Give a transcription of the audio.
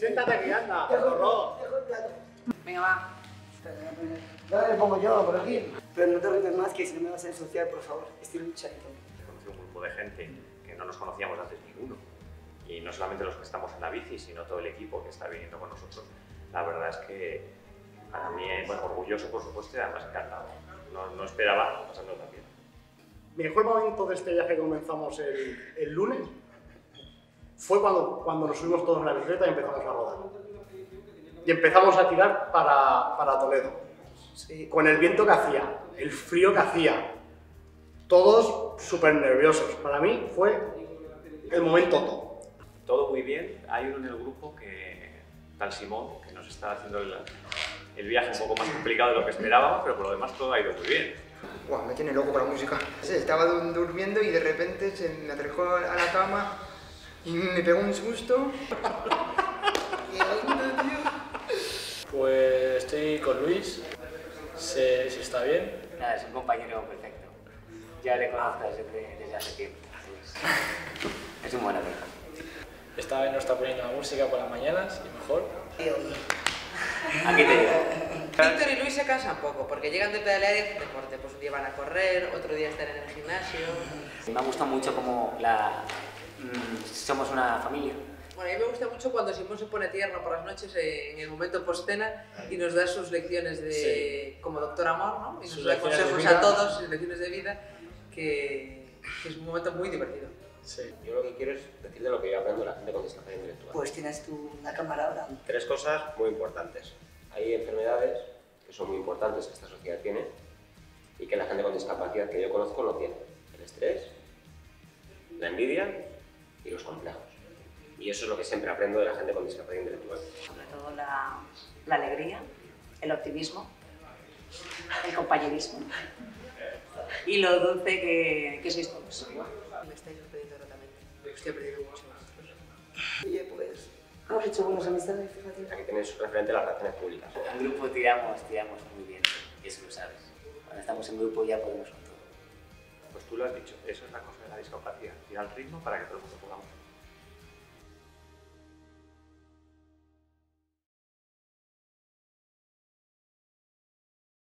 Siéntate aquí, anda, zorro. Venga, va. Ahora le pongo yo por aquí. Pero no te olvides más que si no me vas a ensuciar, por favor. Estoy luchando. Conocí un grupo de gente que no nos conocíamos antes ninguno. Y no solamente los que estamos en la bici, sino todo el equipo que está viniendo con nosotros. La verdad es que para mí, bueno, orgulloso por supuesto y además encantado. No esperaba pasarlo tan bien. Mi mejor momento de este viaje que comenzamos el lunes fue cuando nos subimos todos en la bicicleta y empezamos a rodar. Y empezamos a tirar para Toledo. Sí. Con el viento que hacía, el frío que hacía, todos súper nerviosos. Para mí fue el momento top. Todo muy bien. Hay uno en el grupo tal Simón, que nos está haciendo el viaje un poco más complicado de lo que esperábamos, pero por lo demás todo ha ido muy bien. Guau, me tiene loco con la música. Sí, estaba durmiendo y de repente se me acercó a la cama y me pegó un susto. ¡Qué onda, tío! Pues estoy con Luis, sé si está bien. Nada, es un compañero perfecto. Ya le conozco desde hace tiempo. Es un buen amigo. Esta vez nos está poniendo la música por las mañanas y mejor. Aquí te digo. Víctor y Luis se cansan poco porque llegan de pedalear y hacen deporte. Pues un día van a correr, otro día están en el gimnasio. Me ha gustado mucho como somos una familia. Bueno, a mí me gusta mucho cuando Simón se pone tierno por las noches en el momento post-cena y nos da sus lecciones como doctor amor, ¿no? Y nos da consejos a todos, sus lecciones de vida, que es un momento muy divertido. Sí. Yo lo que quiero es decirte lo que yo aprendo de la gente con discapacidad intelectual. Pues tienes tú una cámara ahora. 3 cosas muy importantes. Hay enfermedades que son muy importantes que esta sociedad tiene y que la gente con discapacidad que yo conozco no tiene. El estrés, la envidia y los complejos. Y eso es lo que siempre aprendo de la gente con discapacidad intelectual. Sobre todo la alegría, el optimismo, el compañerismo y lo dulce que sois todos. Me estáis sorprendiendo gratamente. Estoy aprendiendo mucho de vosotros. Oye, pues hemos hecho buenas amistades, fíjate. Aquí tenéis referente las relaciones públicas. En grupo tiramos muy bien, y eso lo sabes. Cuando estamos en grupo ya podemos con todo. Pues tú lo has dicho, eso es la cosa de la discapacidad, ir al ritmo para que todo el mundo podamos.